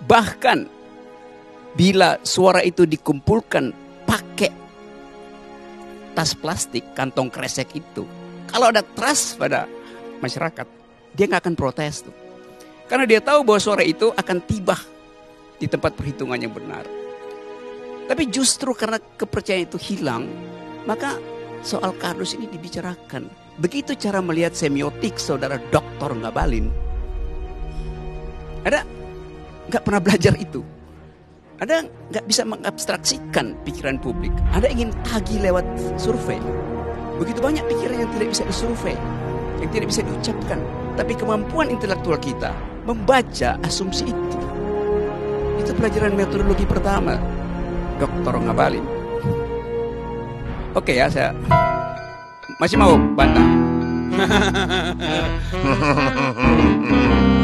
Bahkan bila suara itu dikumpulkan pakai tas plastik, kantong kresek itu, kalau ada trust pada masyarakat, dia nggak akan protes tuh. Karena dia tahu bahwa suara itu akan tiba di tempat perhitungan yang benar. Tapi justru karena kepercayaan itu hilang, maka soal kardus ini dibicarakan. Begitu cara melihat semiotik saudara Dr. Ngabalin. Ada nggak pernah belajar itu? Ada nggak bisa mengabstraksikan pikiran publik? Ada ingin tagih lewat survei? Begitu banyak pikiran yang tidak bisa disurvei, yang tidak bisa diucapkan. Tapi kemampuan intelektual kita membaca asumsi itu. Itu pelajaran metodologi pertama Dr. Ngabalin. Oke ya, saya masih mau bantah.